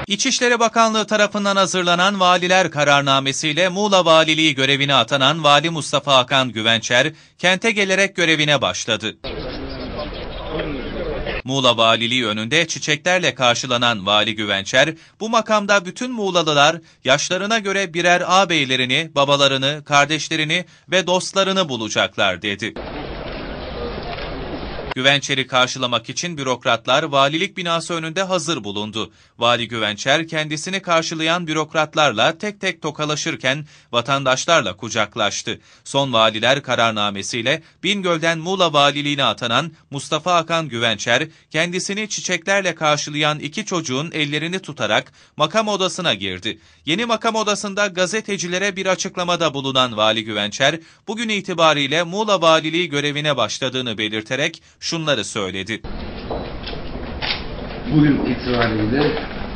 İçişleri Bakanlığı tarafından hazırlanan Valiler Kararnamesiyle Muğla Valiliği görevine atanan Vali Mustafa Hakan Güvençer, kente gelerek görevine başladı. Muğla Valiliği önünde çiçeklerle karşılanan Vali Güvençer, bu makamda bütün Muğlalılar yaşlarına göre birer ağabeylerini, babalarını, kardeşlerini ve dostlarını bulacaklar dedi. Güvençer'i karşılamak için bürokratlar valilik binası önünde hazır bulundu. Vali Güvençer kendisini karşılayan bürokratlarla tek tek tokalaşırken vatandaşlarla kucaklaştı. Son Valiler Kararnamesiyle Bingöl'den Muğla Valiliğine atanan Mustafa Hakan Güvençer, kendisini çiçeklerle karşılayan iki çocuğun ellerini tutarak makam odasına girdi. Yeni makam odasında gazetecilere bir açıklamada bulunan Vali Güvençer, bugün itibariyle Muğla Valiliği görevine başladığını belirterek şunları söyledi. Bugün itibariyle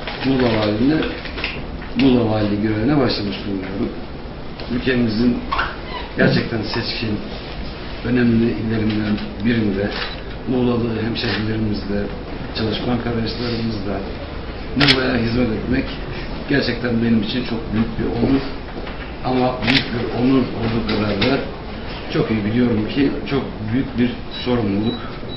Muğla Valiliği görevine başlamış bulunuyorum. Ülkemizin gerçekten seçkin, önemli illerinden birinde Muğlalı hemşehrilerimizle, çalışma arkadaşlarımızla Muğla'ya hizmet etmek gerçekten benim için çok büyük bir onur. Ama büyük bir onur olduğu kadar da çok iyi biliyorum ki çok büyük bir sorumluluk.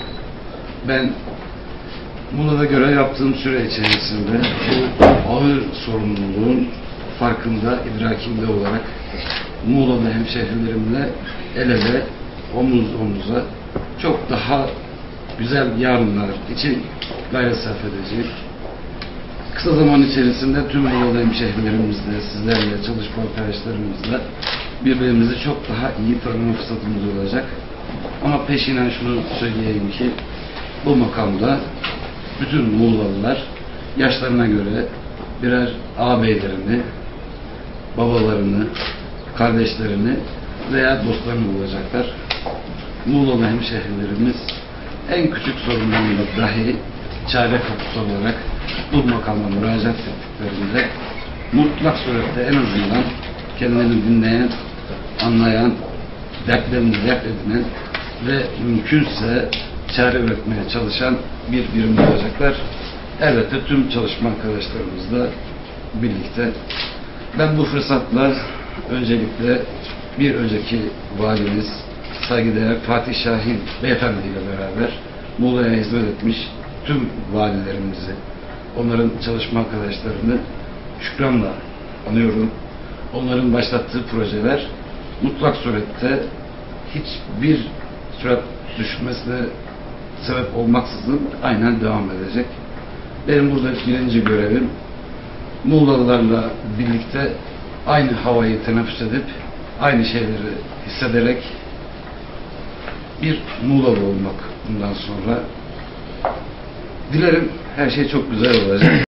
Ben Muğla'da görev yaptığım süre içerisinde bu ağır sorumluluğun farkında, idrakinde olarak Muğla'da hemşehrilerimle el ele, omuz omuza çok daha güzel yarınlar için gayret sarf edecek. Kısa zaman içerisinde tüm Muğla'da hemşehrilerimizle, sizlerle, çalışma arkadaşlarımızla birbirimizi çok daha iyi tanıma fırsatımız olacak. Ama peşinen şunu söyleyeyim ki bu makamda bütün Muğlalılar yaşlarına göre birer ağabeylerini, babalarını, kardeşlerini veya dostlarını bulacaklar. Muğlalı hemşehrilerimiz en küçük sorunlarında dahi çare kapısı olarak bu makama müracaat ettiklerinde mutlak surette en azından kendilerini dinleyen, anlayan, dertlerini dert edinen ve mümkünse çare üretmeye çalışan bir birim olacaklar. Elbette tüm çalışma arkadaşlarımızla birlikte. Ben bu fırsatla öncelikle bir önceki valimiz saygıdeğer Fatih Şahin Beyefendi ile beraber Muğla'ya hizmet etmiş tüm valilerimizi, onların çalışma arkadaşlarını şükranla anıyorum. Onların başlattığı projeler mutlak surette hiçbir sürat düşmesine sebep olmaksızın aynen devam edecek. Benim burada birinci görevim Muğlalılarla birlikte aynı havayı teneffüs edip aynı şeyleri hissederek bir Muğlalı olmak bundan sonra. Dilerim her şey çok güzel olacak.